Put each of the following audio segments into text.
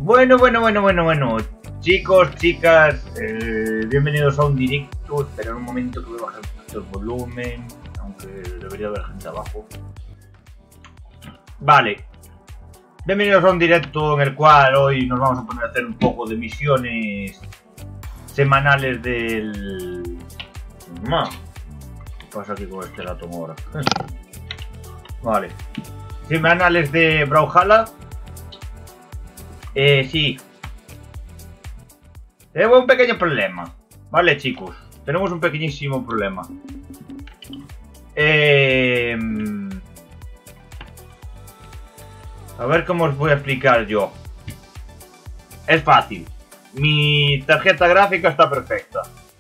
Bueno. Chicos, chicas, bienvenidos a un directo. Espera un momento que voy a bajar un poquito el volumen, aunque debería haber gente abajo. Vale. Bienvenidos a un directo en el cual hoy nos vamos a poner a hacer un poco de misiones semanales del... ¿Qué pasa aquí con este rato ahora? Vale. Semanales de Brawlhalla. Sí. Tenemos un pequeño problema. Vale, chicos. Tenemos un pequeñísimo problema. A ver cómo os voy a explicar yo. Es fácil. Mi tarjeta gráfica está perfecta.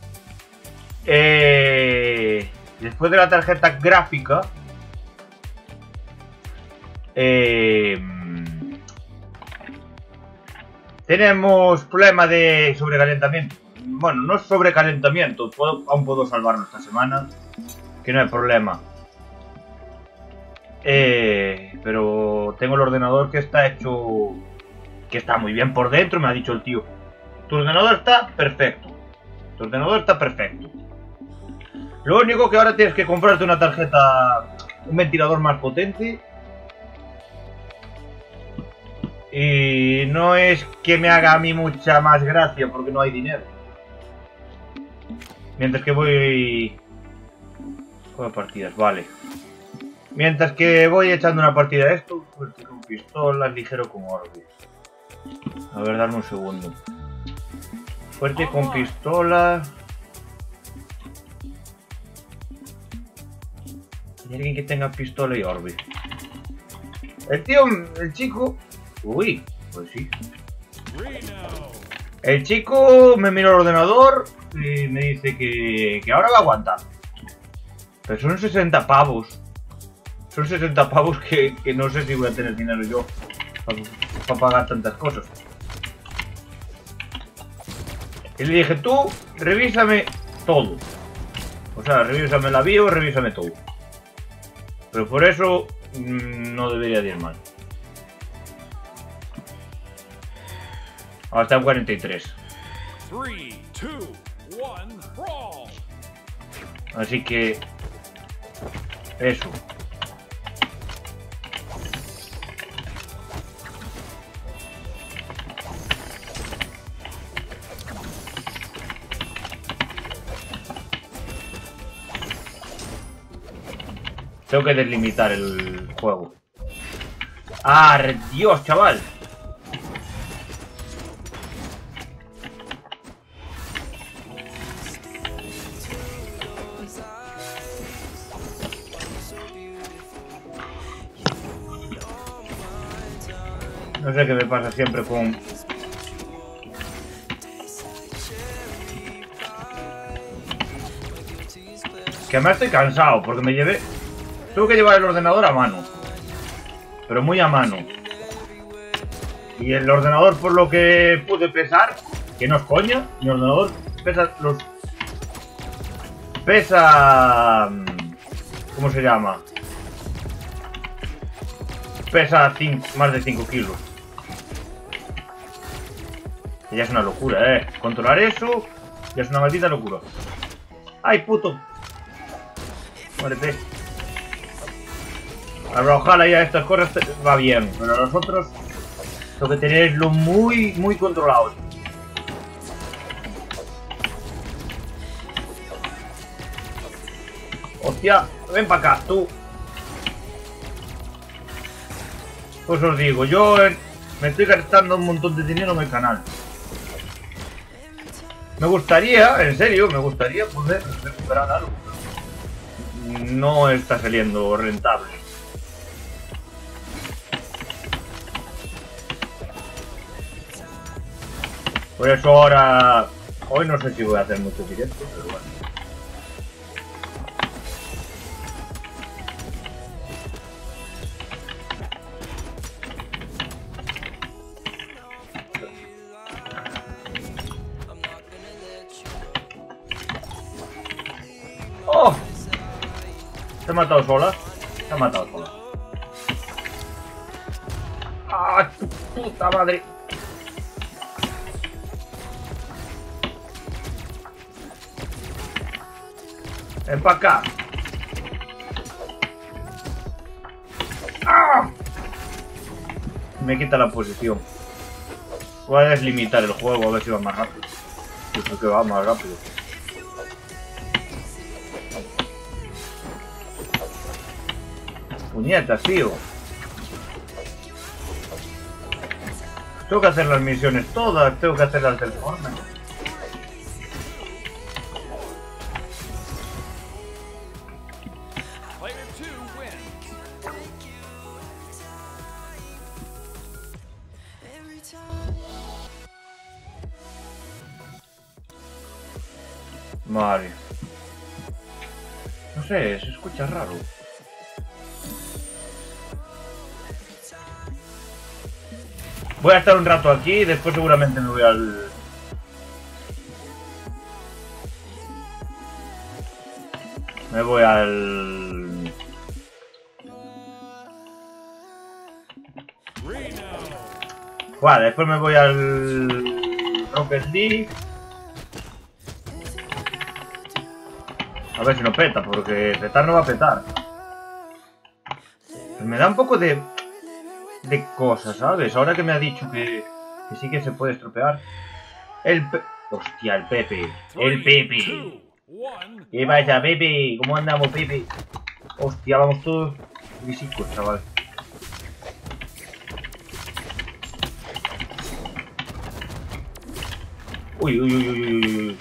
Después de la tarjeta gráfica... tenemos problema de sobrecalentamiento. Bueno, no es sobrecalentamiento, aún puedo salvarlo esta semana, que no hay problema. Pero tengo el ordenador que está hecho, que está muy bien por dentro. Me ha dicho el tío, tu ordenador está perfecto. Tu ordenador está perfecto. Lo único que ahora tienes que comprarte una tarjeta, un ventilador más potente. Y no es que me haga a mí mucha más gracia porque no hay dinero. Mientras que voy... Juego partidas, vale. Mientras que voy echando una partida de esto, fuerte con pistolas, ligero con orbe. A ver, darme un segundo. Fuerte con pistolas. ¿Hay alguien que tenga pistola y orbe? El chico... Uy, pues sí. El chico me miró el ordenador y me dice que ahora va a aguantar. Pero son 60 pavos. Son 60 pavos que no sé si voy a tener dinero yo para pagar tantas cosas. Y le dije, tú, revísame todo. O sea, revísame la bio, revísame todo. Pero por eso no debería de ir mal. Hasta en 43. 3, 2, 1, brawl. Así que... eso. Tengo que delimitar el juego. ¡Ah, Dios, chaval! No sé qué me pasa siempre con... Que me estoy cansado porque me llevé... Tuve que llevar el ordenador a mano. Pero muy a mano. Y el ordenador, por lo que pude pesar, que no es coña, mi ordenador pesa... ¿Cómo se llama? Pesa más de 5 kilos. Que ya es una locura, Controlar eso ya es una maldita locura. ¡Ay, puto! Muérete. A Brawlhalla ya estas cosas va bien, pero a los otros tengo que tenerlo muy controlado. Hostia, ven para acá, tú. Pues os digo, yo me estoy gastando un montón de dinero en el canal. Me gustaría, en serio, me gustaría poder recuperar algo. No está saliendo rentable. Por eso ahora... Hoy no sé si voy a hacer mucho directo, pero bueno. ¡Oh! Se ha matado sola. Se ha matado sola. ¡Ah, tu puta madre! Ven para acá. ¡Ah! Me quita la posición. Voy a deslimitar el juego a ver si va más rápido. Yo creo que va más rápido. Puñetas, tío. Tengo que hacer las misiones todas. Tengo que hacer las del Fortnite. Vale. No sé, se escucha raro. Voy a estar un rato aquí y después seguramente me voy al... Me voy al... Vale, después me voy al... Rocket League. A ver si no peta, porque petar no va a petar. Pues me da un poco de cosas, ¿sabes? Ahora que me ha dicho que sí que se puede estropear. Hostia, el Pepe. El Pepe. ¿Qué vaya, Pepe? ¿Cómo andamos, Pepe? Hostia, vamos todos físicos, chaval. Uy, uy, uy, uy, uy, uy.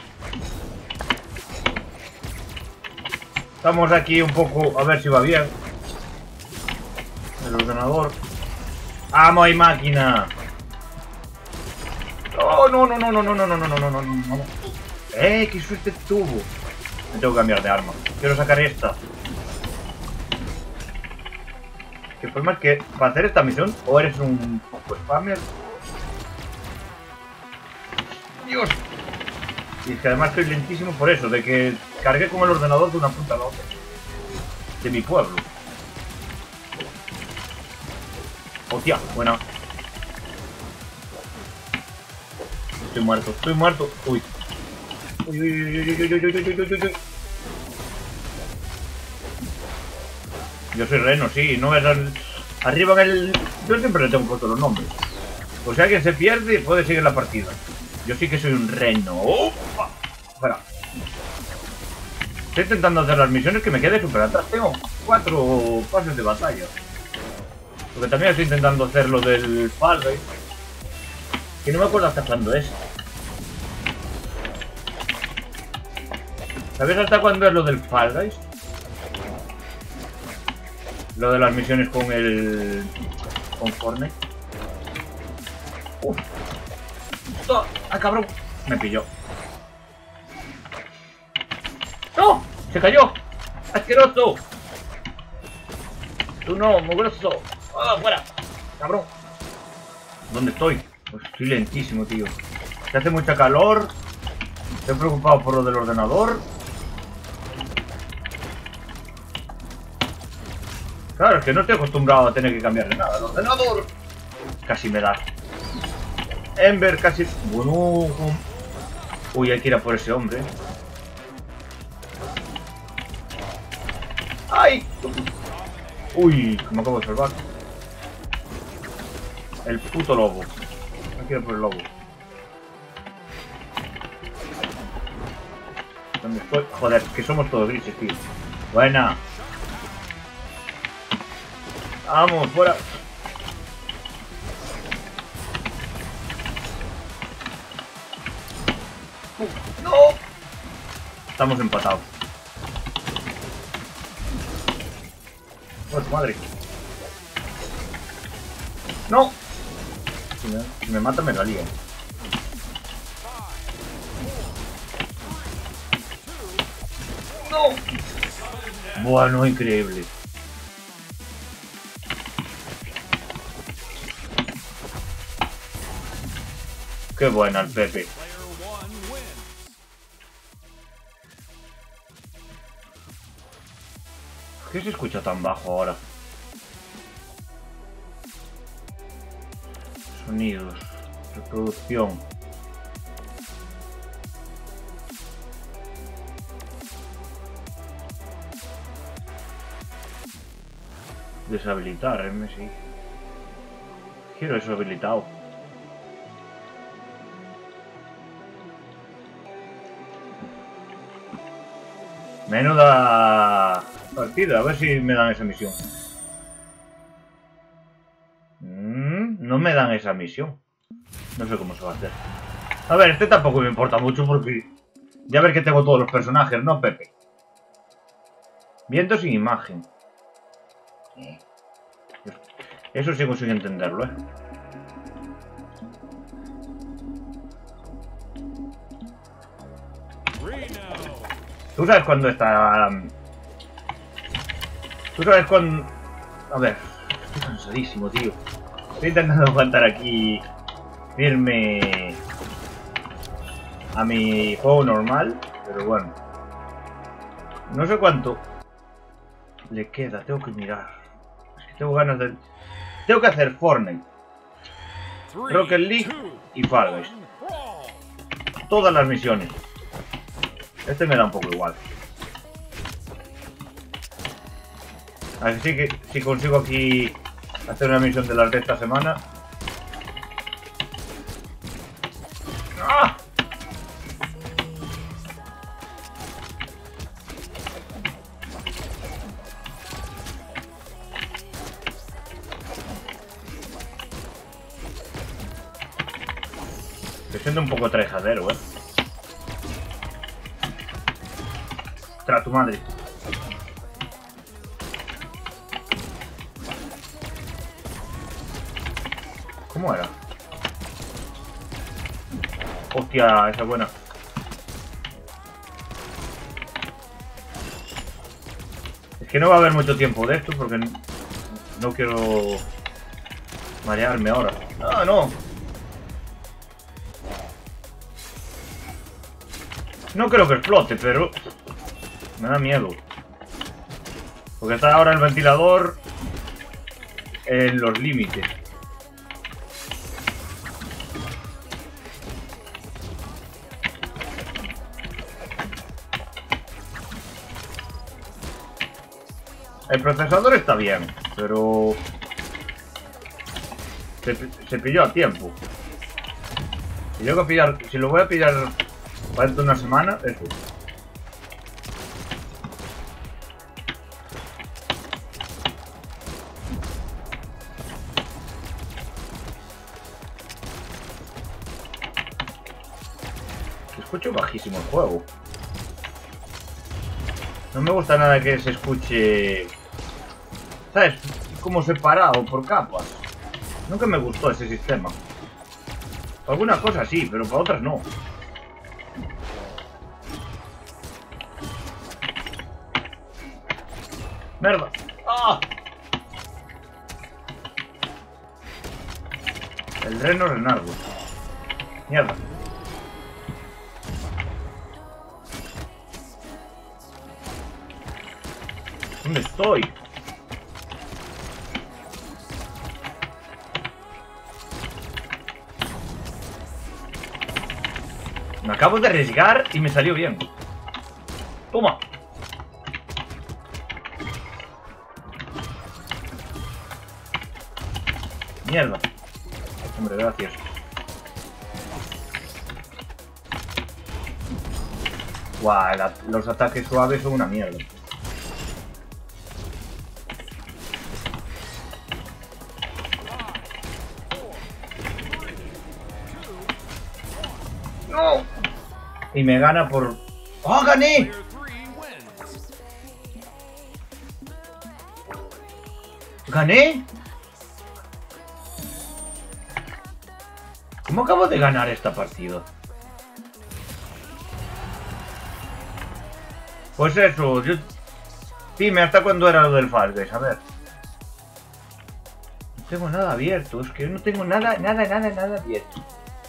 Estamos aquí un poco, a ver si va bien. El ordenador. ¡Amo y máquina! ¡Oh, no, no, no, no, no, no, no, no, no, no, no, no! ¡Qué suerte tuvo! Me tengo que cambiar de arma. Quiero sacar esta. El problema es que para hacer esta misión, o eres un poco spammer. ¡Dios! Y es que además estoy lentísimo por eso, de que cargué con el ordenador de una punta a la otra. De mi pueblo. Hostia, buena. Estoy muerto, estoy muerto. Uy. Uy, uy, uy, uy, uy, uy, uy, uy, uy. Yo soy Reno, sí, no es arriba en el... Yo siempre le tengo puesto los nombres. Por si alguien se pierde, puede seguir la partida. Yo sí que soy un Reno. ¡Opa! Espera. Estoy intentando hacer las misiones que me quede súper atrás. Tengo 4 pases de batalla. Porque también estoy intentando hacer lo del Fall Guys. Que no me acuerdo hasta cuándo es. ¿Sabes hasta cuándo es lo del Fall Guys? Lo de las misiones con el... con Fortnite. ¡Uf! ¡Ah, cabrón! Me pilló. ¡No! ¡Se cayó! ¡Asqueroso! ¡Tú no, mugroso! ¡Ah, fuera! ¡Cabrón! ¿Dónde estoy? Pues estoy lentísimo, tío. Se hace mucha calor. Estoy preocupado por lo del ordenador. Claro, es que no estoy acostumbrado a tener que cambiarle nada al ordenador. Casi me da. Ember casi... Bueno... Uy, hay que ir a por ese hombre. ¡Ay! Uy, me acabo de salvar. El puto lobo. Hay que ir a por el lobo. ¿Dónde estoy? Joder, que somos todos grises, tío. Buena. Vamos, fuera. ¡No! Estamos empatados. ¡Pues madre! ¡No! Si me mata me la lío. ¡No! Bueno, increíble. Qué buena el Pepe. ¿Qué se escucha tan bajo ahora? Sonidos, reproducción. Deshabilitar, sí. Quiero eso habilitado. Menuda partida, a ver si me dan esa misión. No me dan esa misión. No sé cómo se va a hacer. A ver, este tampoco me importa mucho porque... Ya ver que tengo todos los personajes, ¿no, Pepe? Viento sin imagen. Eso sigo sin entenderlo, ¿eh? Tú sabes cuándo está... Tú sabes cuándo... A ver, estoy cansadísimo, tío. Estoy intentando aguantar aquí firme a mi juego normal, pero bueno. No sé cuánto le queda, tengo que mirar. Es que tengo ganas de... Tengo que hacer Fortnite, Rocket League y Fall Guys. Todas las misiones. Este me da un poco igual. Así que si consigo aquí hacer una misión de las de esta semana... ¡Ah! Estoy siendo un poco trejadero, ¿eh? ¡Ostras, tu madre! ¿Cómo era? Hostia, esa es buena. Es que no va a haber mucho tiempo de esto porque no quiero marearme ahora. ¡Ah, no! No creo que explote, pero me da miedo. Porque está ahora el ventilador en los límites. El procesador está bien, pero se pilló a tiempo. Si lo voy a pillar para dentro de una semana, eso. Escucho bajísimo el juego. No me gusta nada que se escuche, ¿sabes? Como separado por capas. Nunca me gustó ese sistema. Para algunas cosas sí, pero para otras no. ¡Merda! ¡Ah! El reno renardo. Mierda. ¿Dónde estoy? Me acabo de arriesgar y me salió bien. Toma. Mierda. Hombre, gracias. Guau, los ataques suaves son una mierda. ¡No! Y me gana por... ¡Oh, gané! ¿Gané? ¿Cómo acabo de ganar esta partida? Pues eso, yo... Dime, ¿hasta cuándo era lo del Fall Guys? A ver. No tengo nada abierto, es que no tengo nada abierto.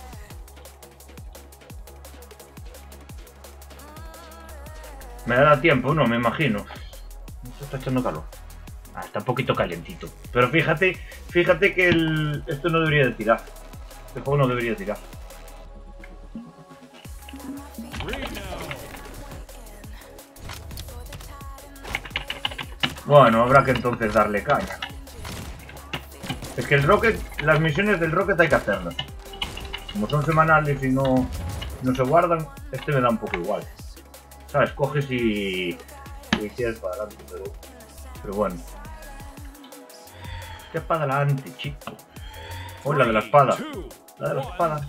Me dará tiempo, no, me imagino. Esto está echando calor. Ah, está un poquito calientito. Pero fíjate que esto no debería de tirar. Este juego no debería de tirar. Bueno, habrá que entonces darle caña. Es que el Rocket, las misiones del Rocket hay que hacerlas. Como son semanales y no se guardan, este me da un poco igual. ¿Sabes? Coges y quieres para adelante, pero bueno. ¿Qué para adelante, chico? Oh, la de la espada. La de la espada.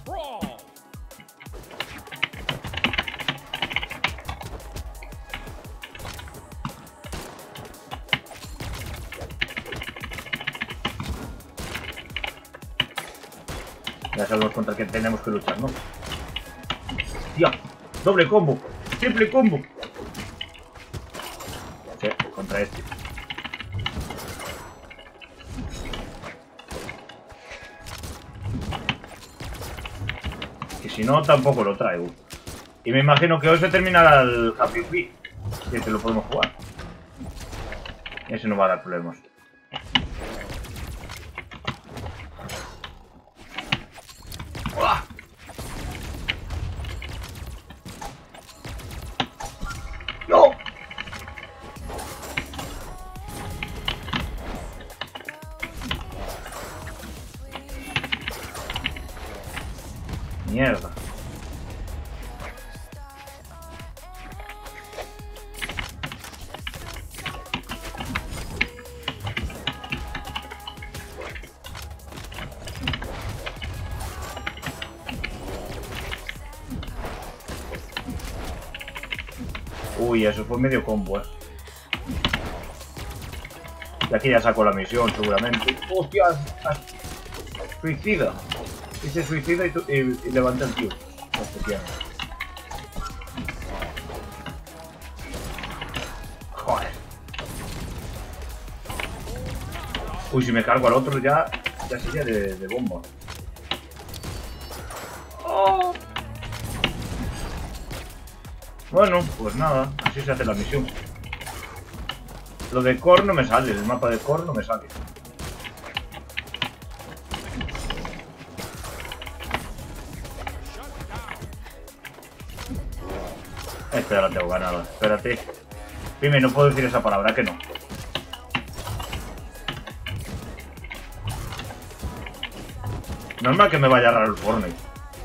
Ya sabemos contra quién tenemos que luchar, ¿no? ¡Hostia! ¡Doble combo! ¡Triple combo! Sí, contra este. Que si no, tampoco lo traigo. Y me imagino que hoy se terminará el Happy Feet. Si este lo podemos jugar. Ese no va a dar problemas. ¡No! Mierda. Uy, eso fue medio combo, Y aquí ya saco la misión, seguramente. ¡Hostias! Suicida. Y se suicida y levanta el tío. Joder. Uy, si me cargo al otro ya sería de bomba. Oh. Bueno, pues nada, así se hace la misión. Lo de Core no me sale, el mapa de Core no me sale. Esta ya la tengo ganada, espérate. Dime, no puedo decir esa palabra, que no. Normal que me vaya raro el Fortnite.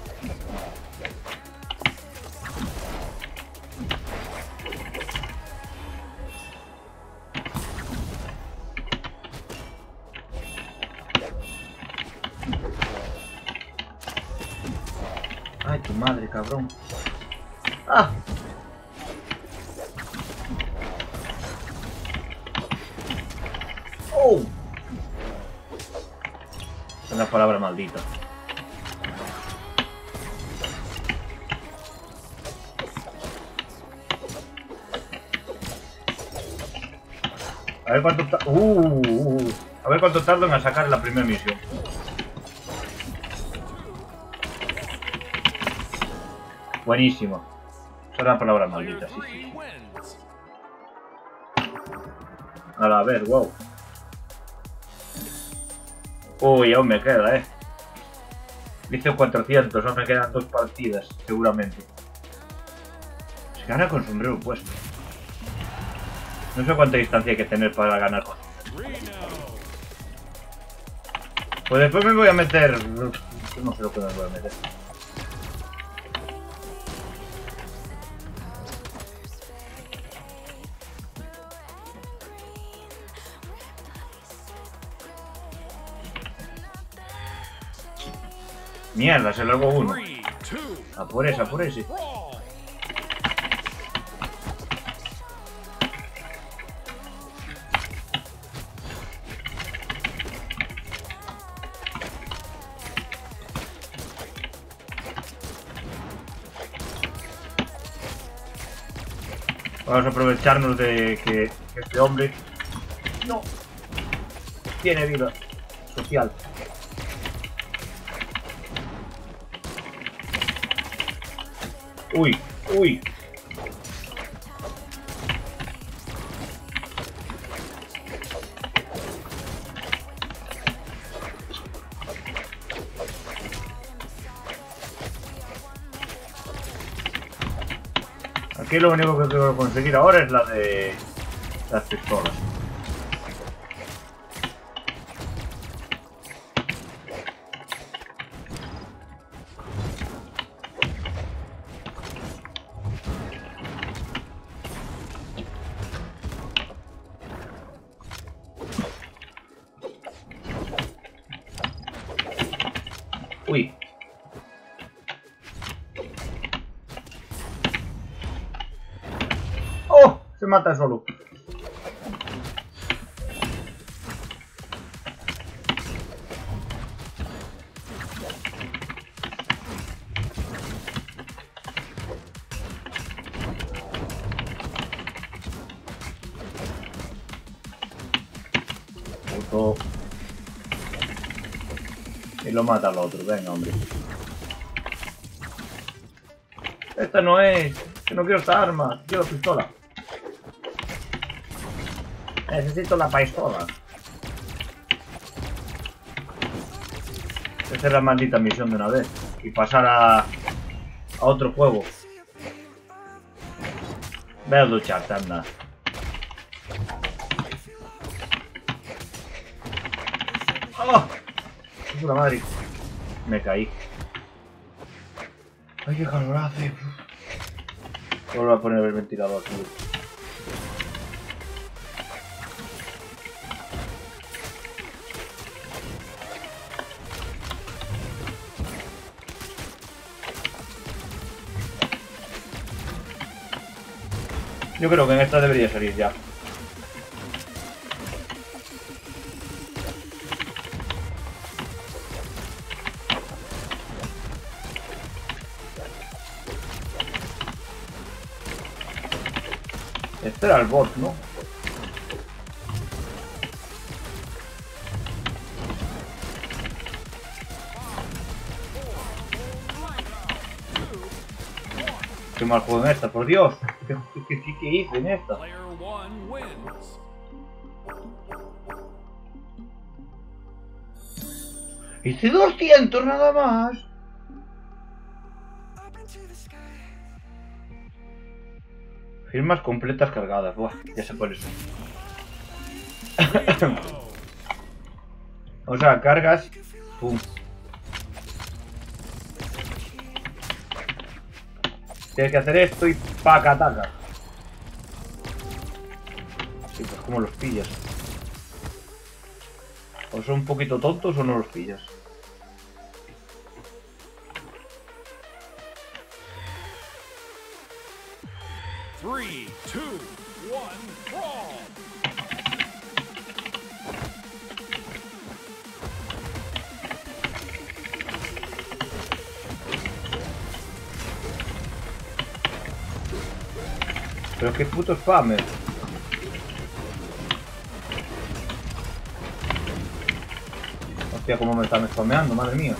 Ay, tu madre, cabrón. ¡Ah! ¡Oh! Es una palabra maldita. A ver cuánto a ver cuánto tardo en sacar la primera misión. Buenísimo. Son las palabras malditas, sí. A ver, wow. Uy, aún me queda, Dice 400, aún me quedan 2 partidas, seguramente. Se gana con sombrero puesto. No sé cuánta distancia hay que tener para ganar con sombrero. Pues después me voy a meter... No sé lo que me voy a meter. Mierda, se largó uno. A por ese, a por ese. Vamos a aprovecharnos de que este hombre no tiene vida social. Uy, uy. Aquí lo único que tengo que conseguir ahora es la de las pistolas. Se mata solo. Puto. Y lo mata al otro, venga, hombre. Esta no es. Que no quiero esta arma, quiero pistola. Necesito la pistola. Esa es la maldita misión de una vez. Y pasar a otro juego. Ve a ducharte, anda. ¡Oh! ¡Puta madre! Me caí. ¡Ay, qué calor hace! Vuelvo a poner el ventilador, tío. Yo creo que en esta debería salir ya. Este era el bot, ¿no? Qué mal juego en esta, por Dios. ¿Qué hice en esta? Player one wins. Hice 200 nada más. Firmas completas cargadas. Buah, ya sé por eso. O sea, cargas. Pum. Tienes que hacer esto y paca taca. Sí, pues como los pillas. O son un poquito tontos o no los pillas. Three, two, one, brawl. Pero qué puto spammer. Hostia, cómo me están spameando, madre mía.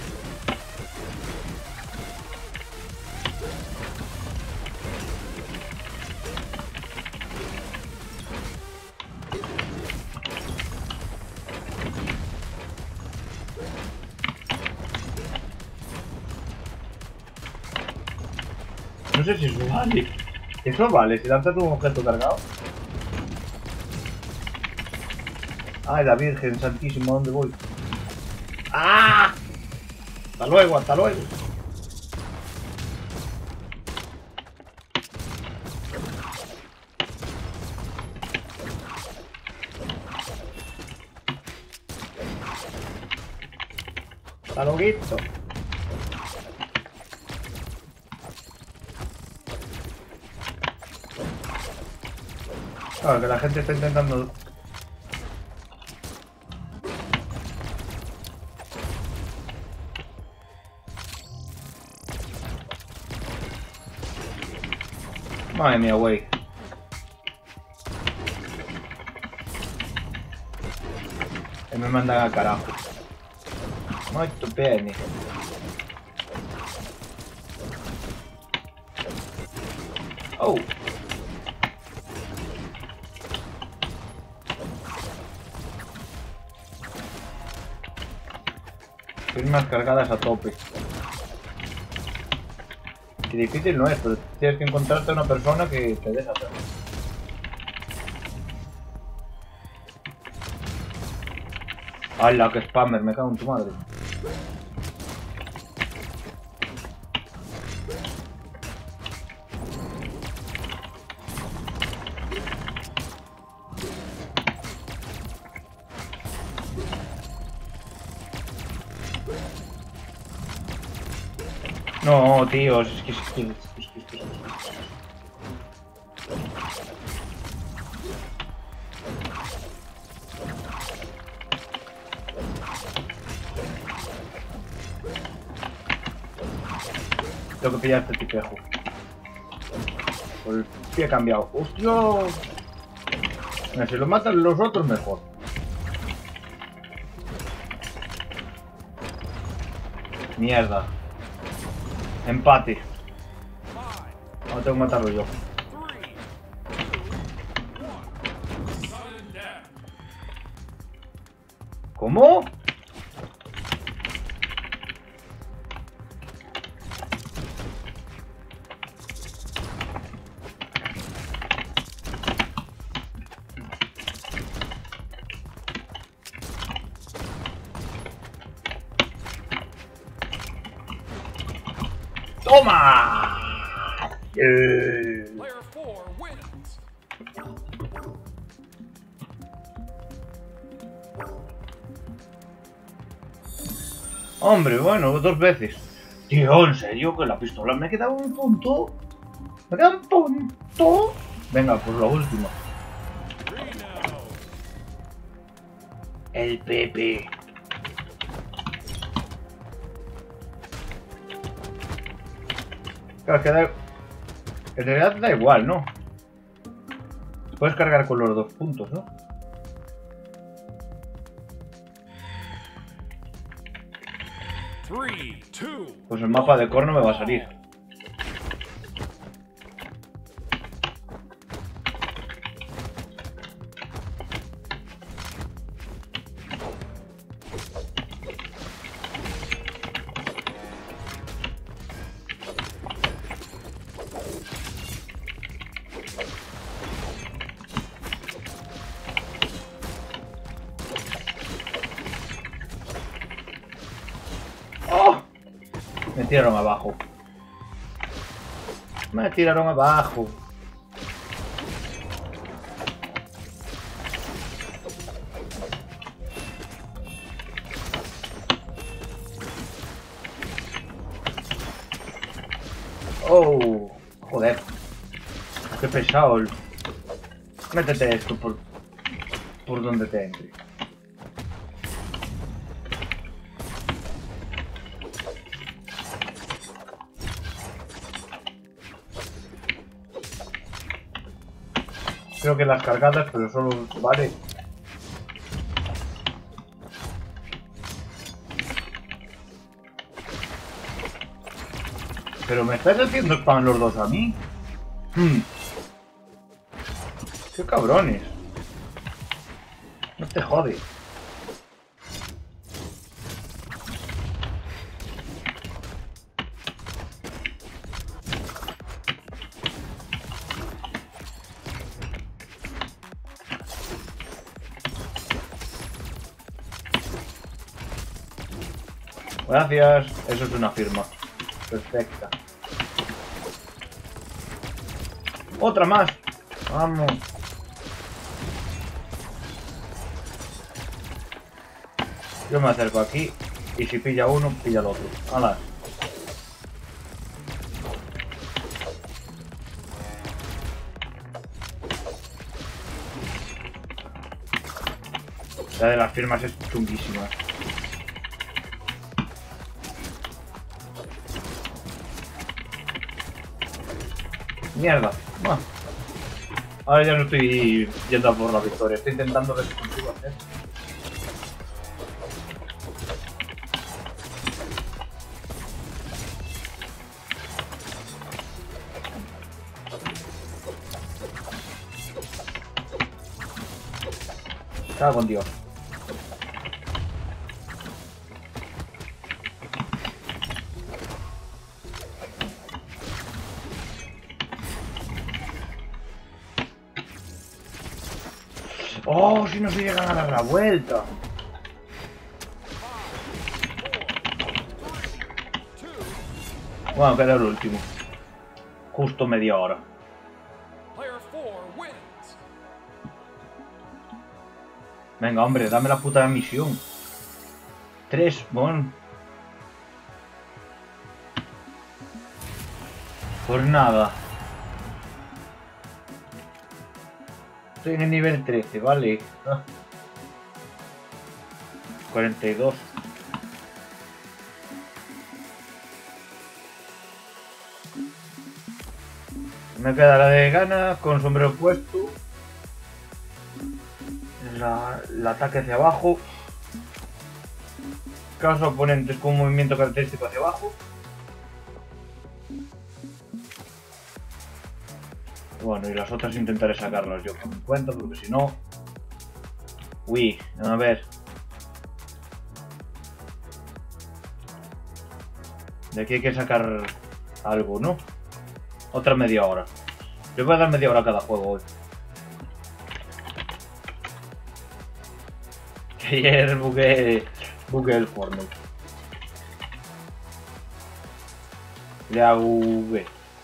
No sé si eso vale. Eso vale, si lanzas un objeto cargado. Ay, la Virgen Santísima, ¿dónde voy? ¡Ah! Hasta luego, hasta luego. Hasta luego. Claro, que la gente está intentando... Madre mía, güey. Que me mandan al carajo. Molto bene. Oh. Firmas cargadas a tope. Qué difícil no es, pero tienes que encontrarte a una persona que te deje hacerlo. ¡Hala, que spammer! Me cago en tu madre. No, tío, es que... Tengo que pillar este tipejo. Por el pie cambiado. ¡Hostia! Mira, si lo matan los otros, mejor. Mierda. Empate. Ahora tengo que matarlo yo. ¿Cómo? ¡Toma! Player 4 wins. Hombre, bueno, 2 veces. Tío, ¿en serio? Que la pistola me queda un punto. Me queda un punto. Venga, pues la última. Reno. El Pepe. Claro, que da... En realidad da igual, ¿no? Puedes cargar con los 2 puntos, ¿no? Three, two. Pues el mapa de Corno me va a salir. ¡Oh! Me tiraron abajo. Me tiraron abajo. Oh, joder. Qué pesado el... Métete esto por donde te entre. Creo que las cargadas, pero solo vale. Pero me estás haciendo spam los dos a mí. Qué cabrones. No te jode. Gracias. Eso es una firma. Perfecta. Otra más. Vamos. Yo me acerco aquí y si pilla uno, pilla el otro. ¡Hala! La de las firmas es chunguísima. Mierda. Bueno. Ahora ya no estoy yendo a por la victoria. Estoy intentando ver si consigo hacer. Cago con Dios. Oh, si no se llegan a dar la vuelta. Bueno, queda el último. Justo media hora. Player 4 wins. Venga, hombre, dame la puta misión. 3, bueno. Pues nada. Estoy en el nivel 13, vale. 42. Me queda la de ganas con sombrero puesto. El ataque hacia abajo. Causa oponentes con un movimiento característico hacia abajo. Bueno, y las otras intentaré sacarlas yo por mi cuenta, porque si no... Uy, a ver. De aquí hay que sacar algo, ¿no? Otra media hora. Le voy a dar media hora a cada juego hoy. Que ayer bugué el Fortnite. Ya bugué.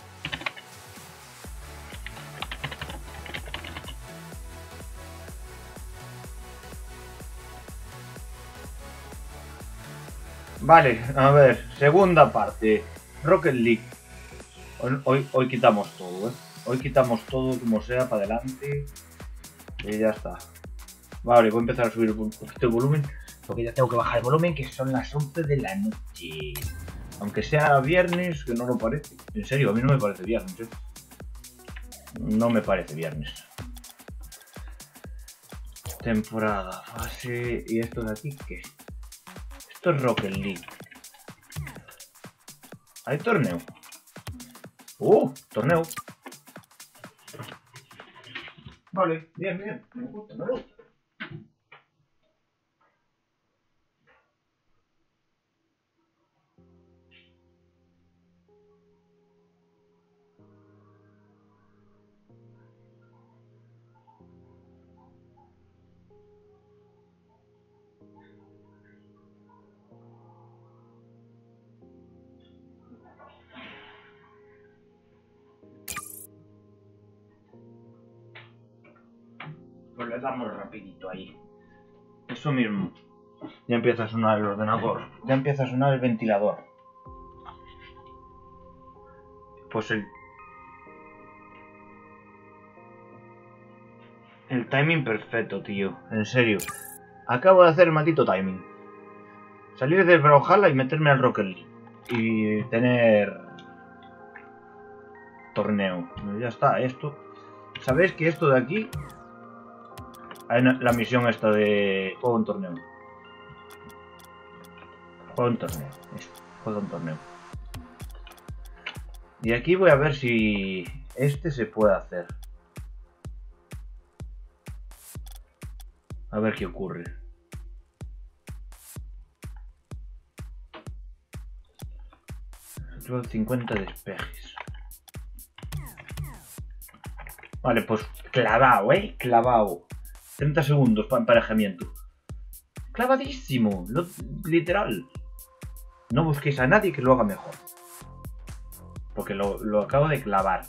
Vale, a ver, segunda parte. Rocket League. Hoy quitamos todo, ¿eh? Hoy quitamos todo como sea para adelante. Y ya está. Vale, voy a empezar a subir un poquito el volumen. Porque ya tengo que bajar el volumen, que son las 11 de la noche. Aunque sea viernes, que no lo parece. En serio, a mí no me parece viernes, ¿eh? No me parece viernes. Temporada, fase... ¿Y esto de aquí qué? Esto es Rocket League. ¿Hay torneo? Torneo. Vale, bien, bien. Me gusta, me gusta. Pues le damos rapidito ahí. Eso mismo. Ya empieza a sonar el ordenador. Ya empieza a sonar el ventilador. Pues el timing perfecto, tío. En serio. Acabo de hacer el maldito timing. Salir de Brawlhalla y meterme al Rocket League. Y tener... torneo. Ya está, esto... ¿Sabéis que esto de aquí... hay la misión esta de... juego en torneo. Juego en torneo. Esto. Juego en torneo. Y aquí voy a ver si... este se puede hacer. A ver qué ocurre. 50 despejes. Vale, pues clavado, clavado. 30 segundos para emparejamiento. Clavadísimo, literal. No busquéis a nadie que lo haga mejor. Porque lo acabo de clavar.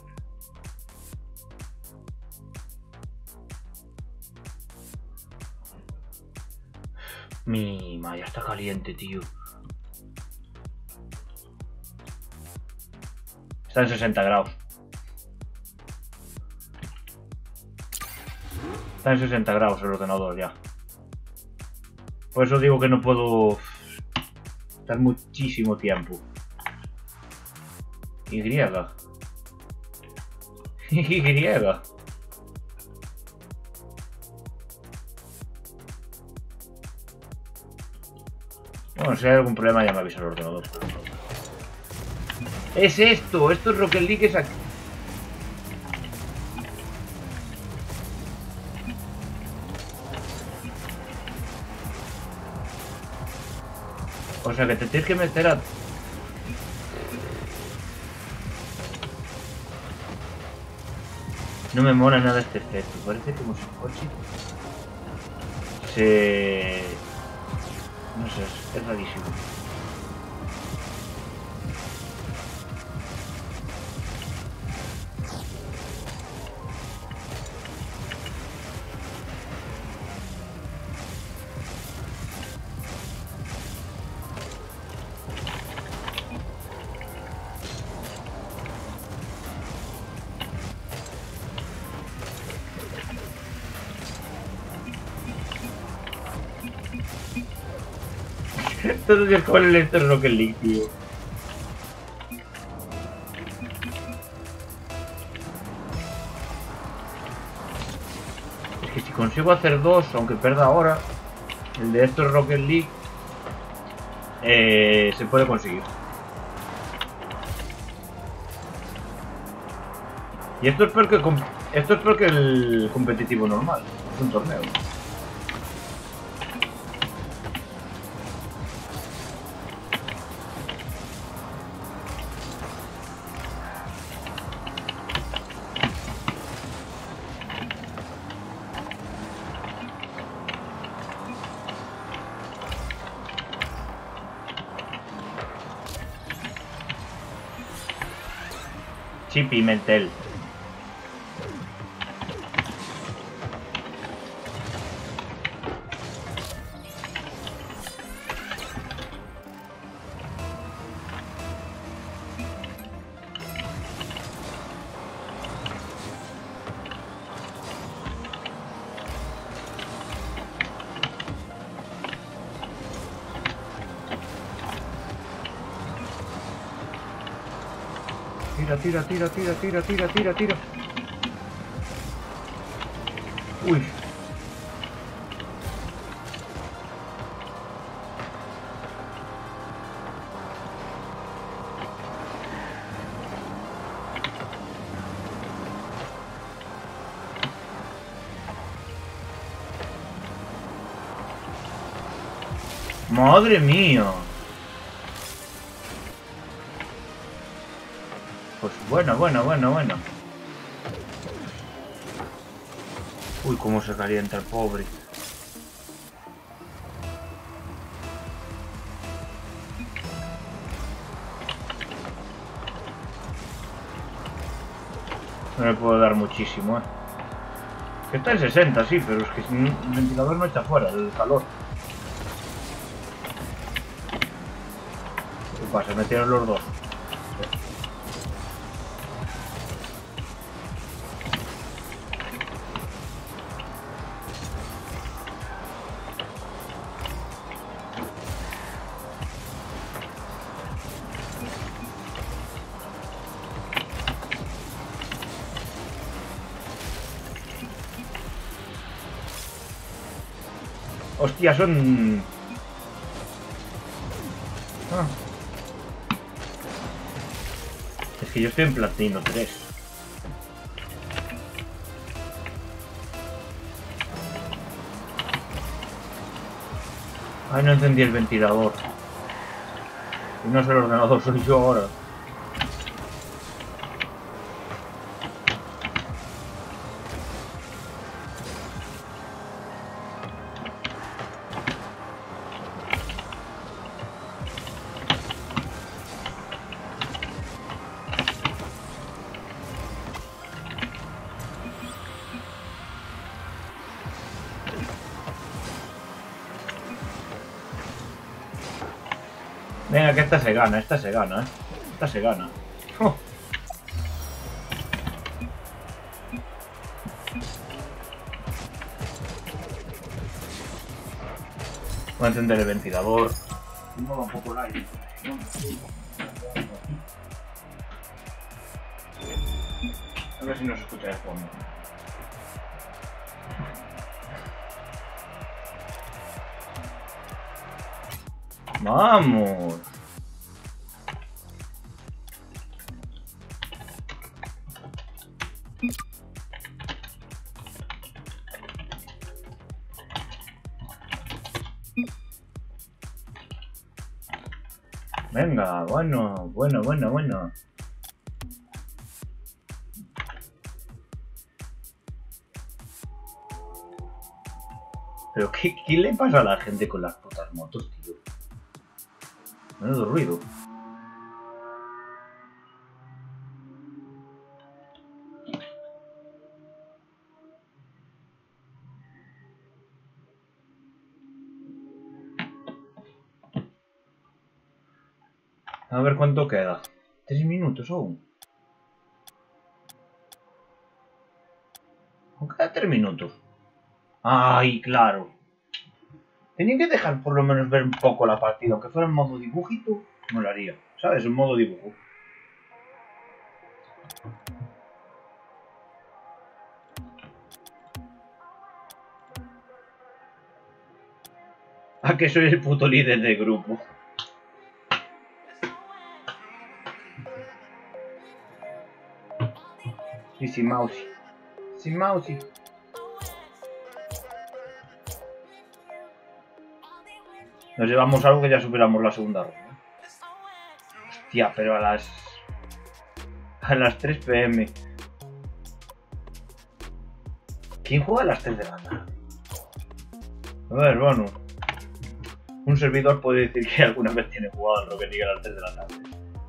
Ya está caliente, tío. Está en 60 grados. Está en 60 grados el ordenador ya. Por eso digo que no puedo estar muchísimo tiempo. Y. Y. Bueno, si hay algún problema ya me avisa el ordenador. Es esto es Rocket League, es aquí. O sea que te tienes que meter a... No me mola nada este efecto, parece como si el coche se... no sé, es rarísimo. Entonces es como el Rocket League, tío. que si consigo hacer dos, aunque pierda ahora, el de estos Rocket League, se puede conseguir. Y esto es peor que el competitivo normal, es un torneo. Chip y Mentel. Tira. Uy. Madre mía. Pues bueno. Uy, cómo se calienta el pobre. No le puedo dar muchísimo, Que está en 60, sí, pero es que el ventilador no está fuera, el calor. ¿Qué pasa? Metieron los dos. Hostia, son... Ah. Es que yo estoy en platino 3. Ay, no encendí el ventilador. Y no es el ordenador, soy yo ahora. Venga, que esta se gana, Esta se gana. Oh. Voy a encender el ventilador. No, un poco el aire. A ver si no se escucha de fondo. ¡Vamos! Venga, bueno. Pero ¿qué le pasa a la gente con las putas motos, tío? Menudo ruido. A ver cuánto queda. 3 minutos aún. Aún queda 3 minutos. Ay, claro. Tenía que dejar por lo menos ver un poco la partida. Aunque fuera en modo dibujito, molaría. ¿Sabes? En modo dibujo. Encima que soy el puto líder del grupo. Y sin Mousy. Sin Mousy. Nos llevamos algo que ya superamos la segunda ronda. Hostia, pero a las 3 PM. ¿Quién juega a las 3 de la tarde? A ver, bueno. Un servidor puede decir que alguna vez tiene jugado al Rocket League a las 3 de la tarde.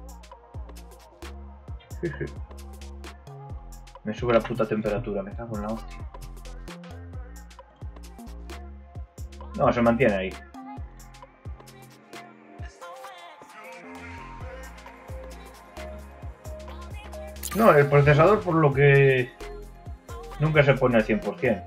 Me sube la puta temperatura, me cago en la hostia. No, se mantiene ahí. No, el procesador por lo que nunca se pone al 100%.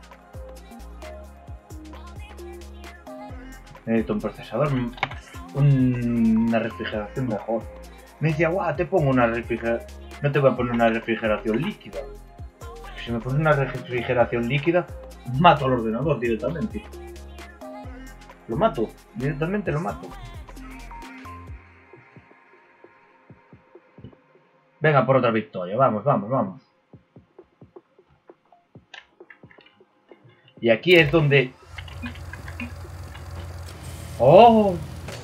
Necesito un procesador, una refrigeración mejor. Me decía, guau, te pongo una refrigeración. No te voy a poner una refrigeración líquida. Si me pones una refrigeración líquida, mato al ordenador directamente. Lo mato, directamente lo mato. Venga por otra victoria, vamos, vamos, vamos. Y aquí es donde... ¡Oh!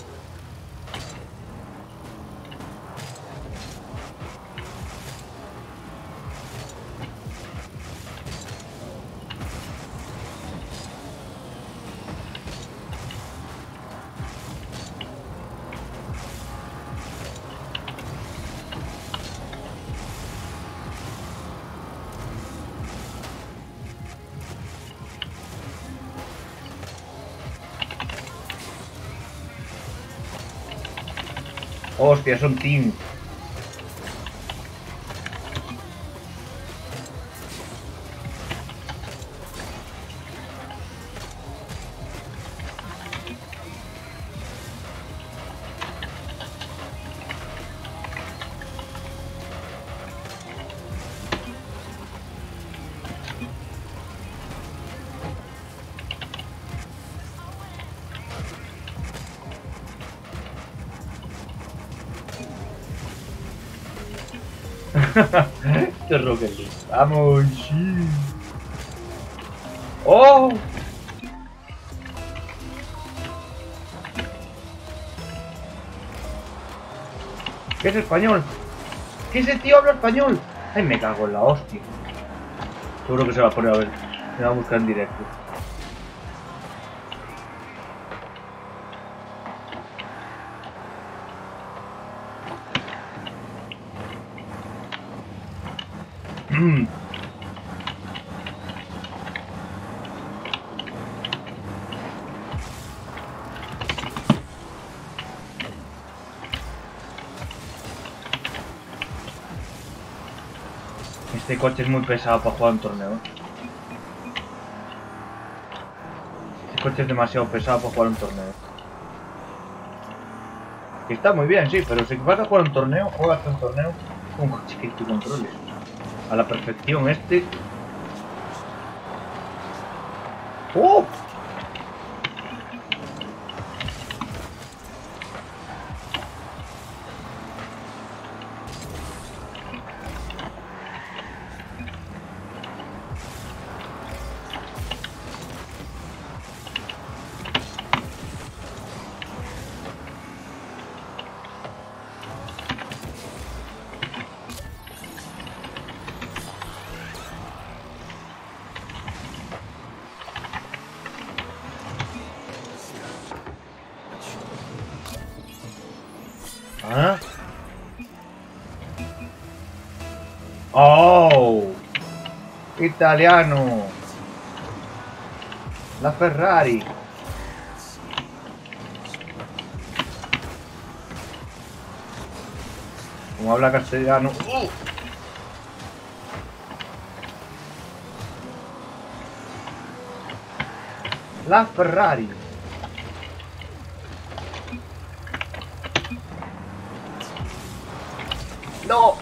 Hostia, son team. Este es Rocket League. Vamos, sí. ¡Oh! ¿Qué es español? ¿Qué ese tío habla español? Ay, me cago en la hostia. Seguro que se va a poner a ver. Me va a buscar en directo. Este coche es muy pesado para jugar un torneo. Este coche es demasiado pesado para jugar un torneo. Que está muy bien, sí, pero si vas a jugar un torneo, juegas un torneo con un coche que tú controles. A la perfección este. ¡Oh! ¿Ah? ¡Oh! Italiano. La Ferrari. Como habla castellano. La Ferrari. No.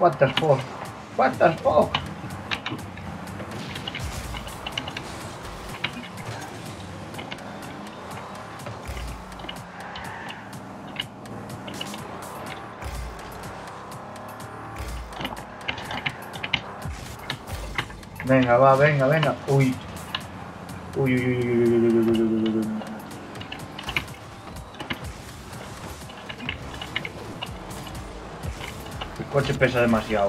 What the fuck? What the fuck? Venga, va, venga, venga. Uy. Uy, uy, uy, uy, uy, uy, uy, uy, uy, uy, uy. El coche pesa demasiado.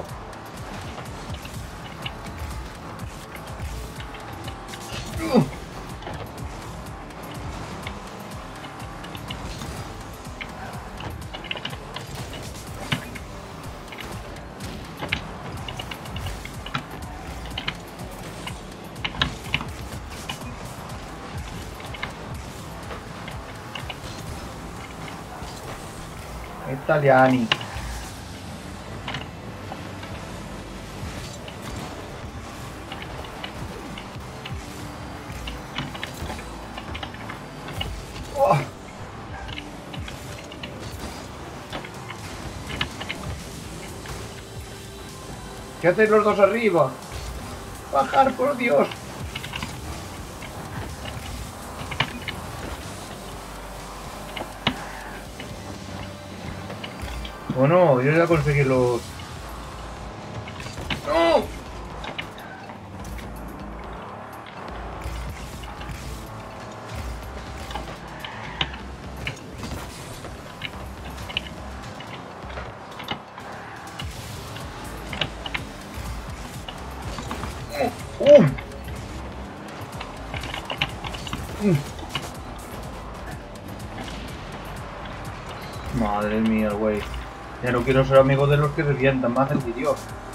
Italiani. Oh. ¿Qué hacéis los dos arriba? Bajar, por Dios. Bueno, yo ya conseguí los... ¡No! Madre mía, güey. Ya no quiero ser amigo de los que revientan más el vídeo.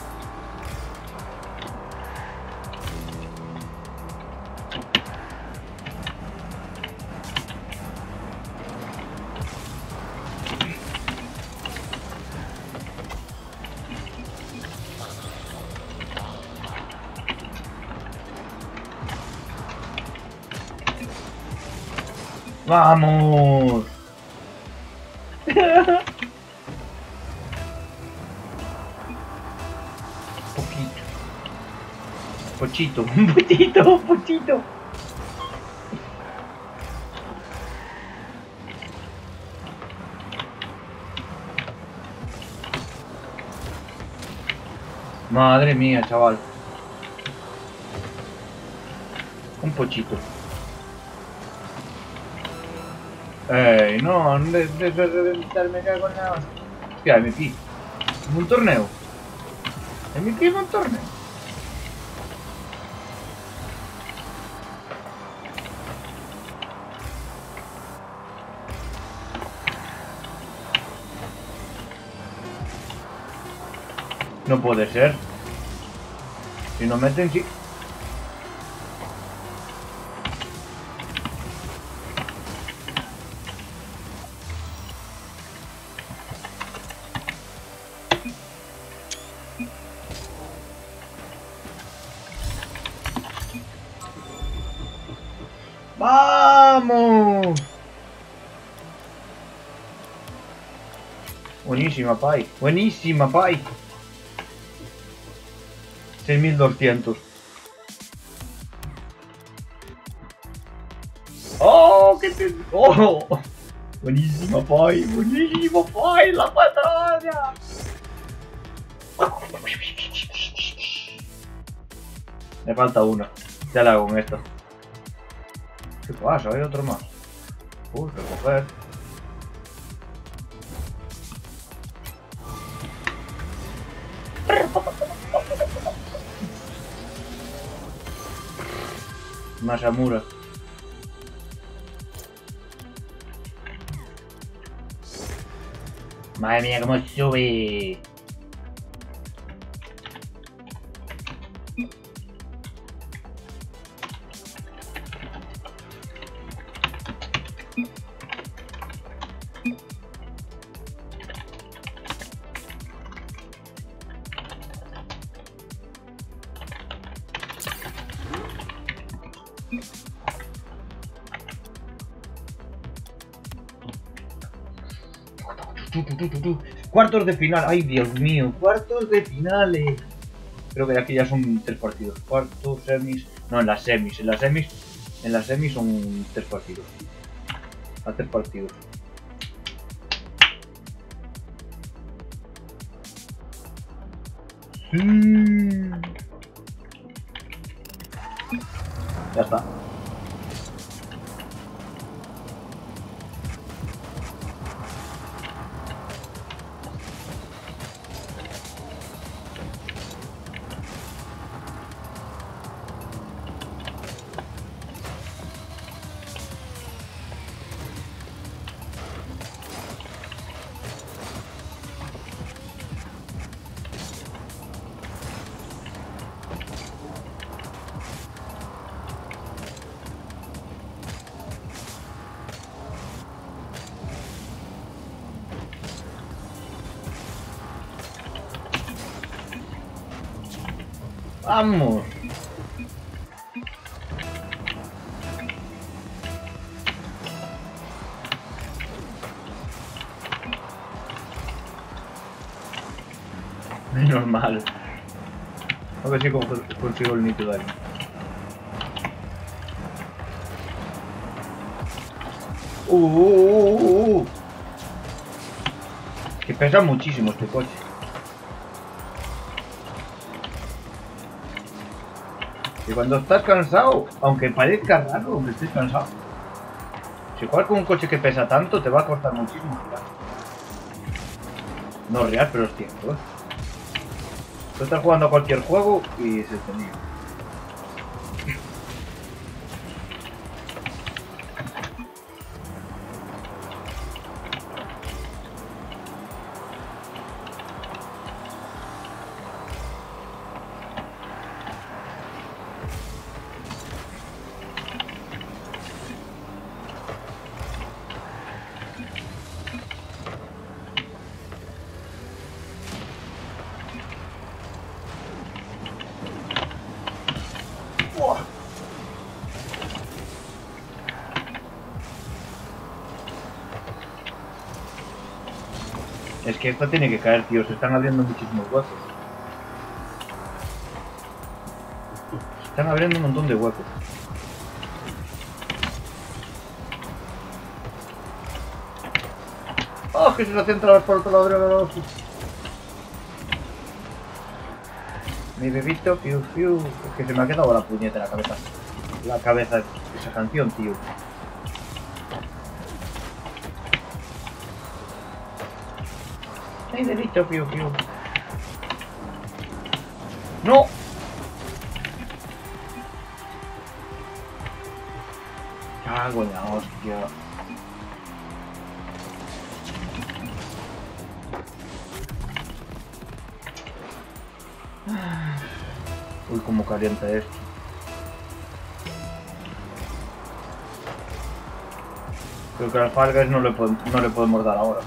¡Vamos! Pochito, pochito, pochito. Madre mía, chaval. Un pochito. Ey, no, de reventarme cago en la... Hostia, MVP. ¿Es un torneo? MVP es un torneo. No puede ser. Si no meten, sí. ¡Vamos! Buenísima, Pai. Buenísima, Pai. 6200. ¡Oh! ¡Qué te... ¡Oh! Buenísima, Pai. Buenísima, Pai. La patrona. Me falta una. Ya la hago con esta. ¿Qué pasa? Hay otro más. Recoger. Masamura. Madre mía, cómo sube. Cuartos de final. Ay, Dios mío. Cuartos de finales. Creo que aquí ya son 3 partidos. Cuartos, semis. No, en las semis. En las semis son 3 partidos. A 3 partidos. Ya está. Vamos. Menos mal. A ver si consigo el nítido ahí. Que pesa muchísimo este coche. Y cuando estás cansado, aunque parezca raro, aunque estés cansado, si juegas con un coche que pesa tanto, te va a costar muchísimo girar. No es real, pero es cierto, ¿eh? Tú estás jugando a cualquier juego y se te niega. Es que esta tiene que caer, tío. Se están abriendo muchísimos huecos. Se están abriendo un montón de huecos. ¡Oh, que se lo centra por otro lado de los... Mi bebito, fiu, fiu. Es que se me ha quedado la puñeta en la cabeza. La cabeza de esa canción, tío. Mi bebito, fiu, fiu. ¡No! Cago en la hostia. Uy, cómo calienta esto. Creo que a las Fall no le podemos dar ahora.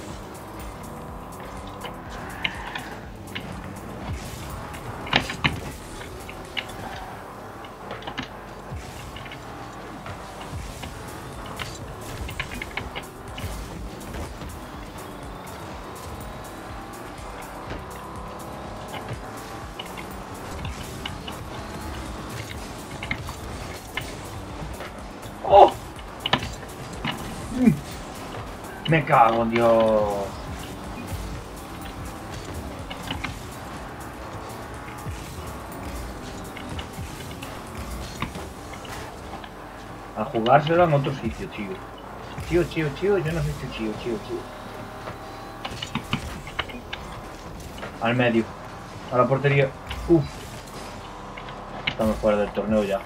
¡Oh! Me cago en Dios. A jugárselo en otro sitio, tío. Chío, yo no sé chío. Al medio. A la portería. Uf. Estamos fuera del torneo ya.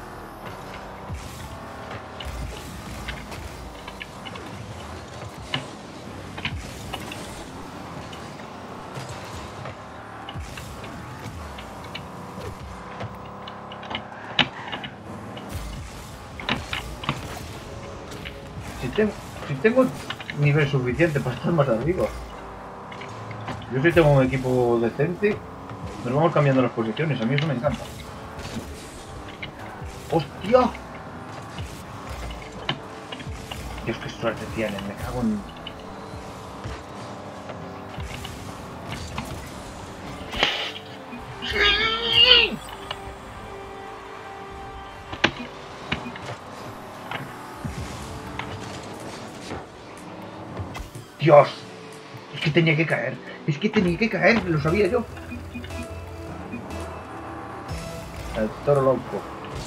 Si tengo nivel suficiente para estar más arriba. Yo si tengo un equipo decente, nos vamos cambiando las posiciones. A mí eso me encanta. ¡Hostia! Dios, qué suerte tienen. Me cago en... Dios. Es que tenía que caer. Es que tenía que caer, lo sabía yo. El toro loco.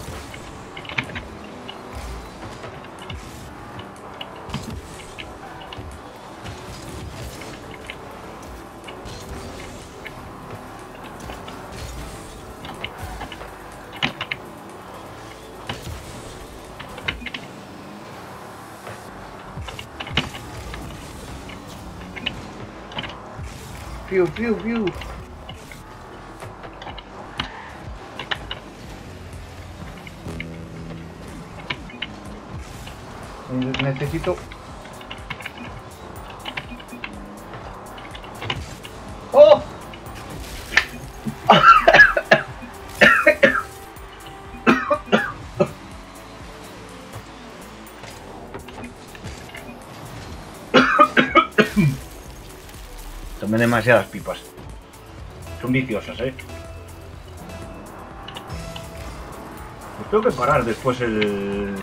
Fiu, fiu, fiu. Necesito... ¡Oh! Tomé demasiadas pipas. Son viciosas, ¿eh? Pues tengo que parar después el...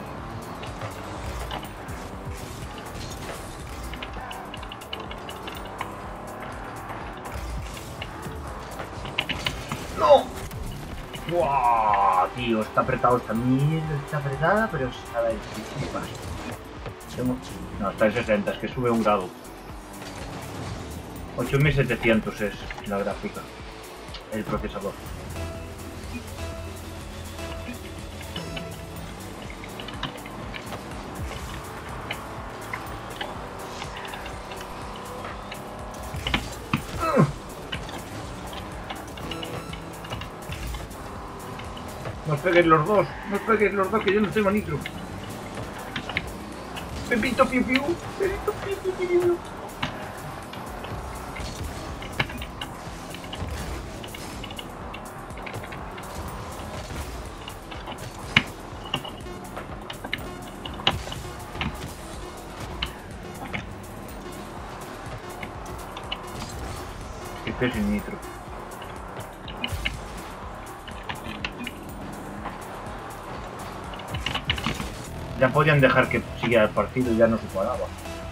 ¡No! ¡Buah! Tío, está apretado esta mierda, está apretada, pero a ver, ¿qué pasa? No, está en 60, es que sube un grado. 8700 es la gráfica, el procesador. No os peguéis los dos, no os peguéis los dos, que yo no tengo nitro. Pepito piu piu, Pepito piu piu piu. Que sin nitro. Ya podían dejar que siguiera el partido y ya no se paraba.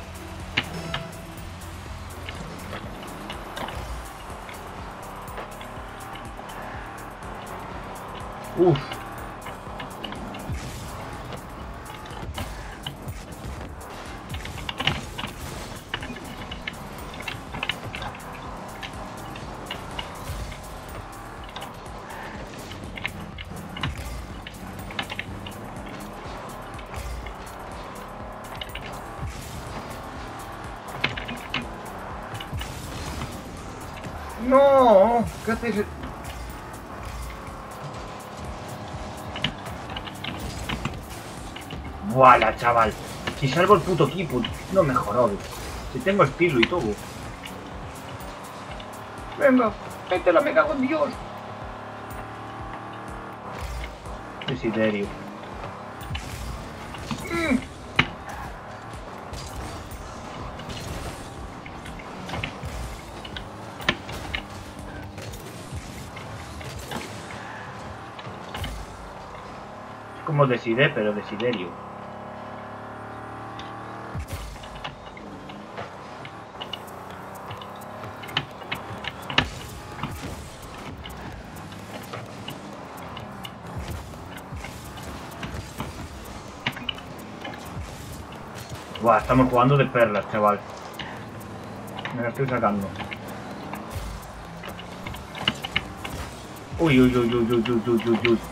Uf. No, ¿qué haces? Buala, chaval. Si salvo el puto equipo, no me jodas. Si tengo estilo y todo. Venga, métela, me cago en Dios. Desiderio. Como Desidé, pero Desiderio. Buah, estamos jugando de perlas, chaval. Me la estoy sacando. Uy, uy, uy, uy, uy, uy, uy, uy, uy.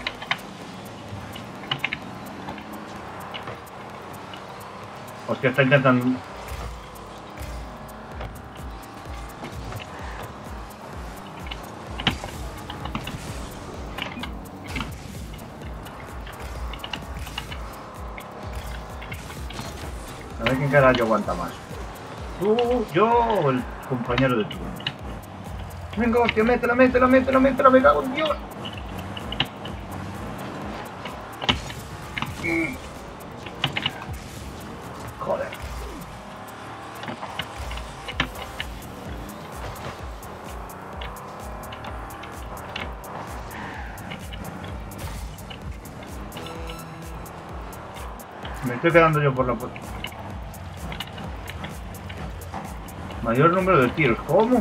Hostia, está intentando... A ver quién carajo aguanta más. Tú, yo o el compañero de turno. Venga, hostia, métela, métela, métela, métela, me cago en Dios. Joder. Me estoy quedando yo por la puerta. Mayor número de tiros. ¿Cómo?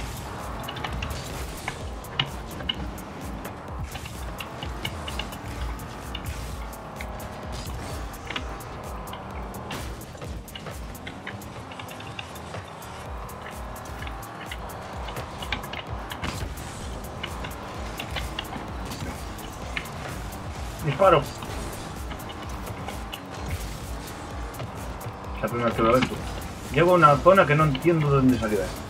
Disparo. La primera que lo veo. Llego a una zona que no entiendo de dónde salió esto.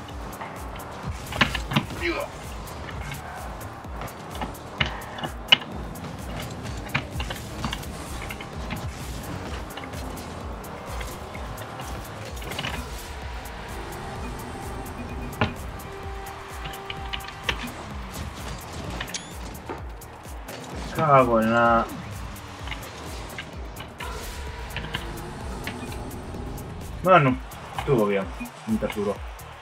Cago en la... Bueno, estuvo bien, me perturó.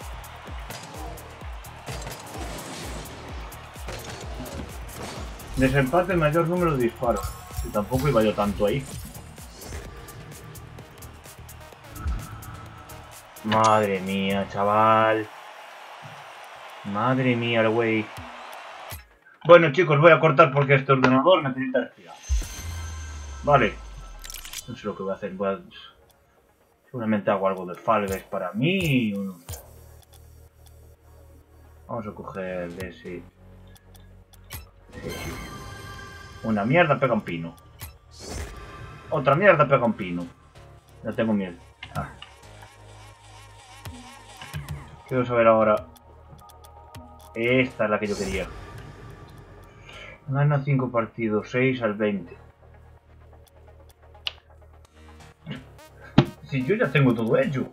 Desempate, mayor número de disparos. Y tampoco iba yo tanto ahí. Madre mía, chaval. Madre mía, el güey. Bueno, chicos, voy a cortar porque este ordenador necesita respirar. Vale. No sé lo que voy a hacer. Seguramente hago algo de Fall Guys para mí. Vamos a coger ese. Una mierda pega un pino. Otra mierda pega un pino. Ya tengo miedo. Ah. Quiero saber ahora. Esta es la que yo quería. Gana 5 partidos, 6 al 20. Si yo ya tengo todo hecho.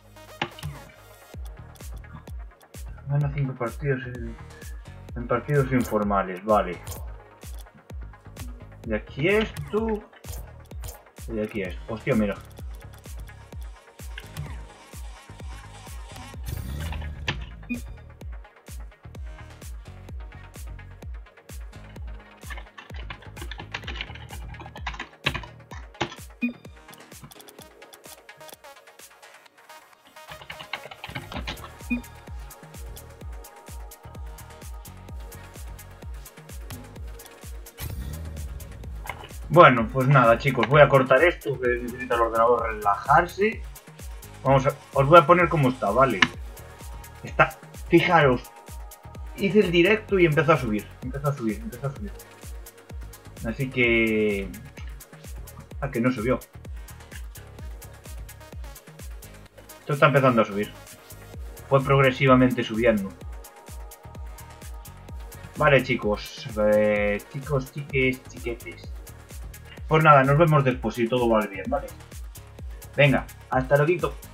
Gana 5 partidos en partidos informales, vale. De aquí esto. Y de aquí esto. Hostia, mira. Bueno, pues nada, chicos, voy a cortar esto, que necesita el ordenador relajarse. Vamos a... Os voy a poner como está, ¿vale? Está... Fijaros, hice el directo y empezó a subir. Empezó a subir. Así que... Ah, que no subió. Esto está empezando a subir. Fue progresivamente subiendo. Vale, chicos. Chicos, chiques, chiquetes. Pues nada, nos vemos después si todo va bien, ¿vale? Venga, hasta luego.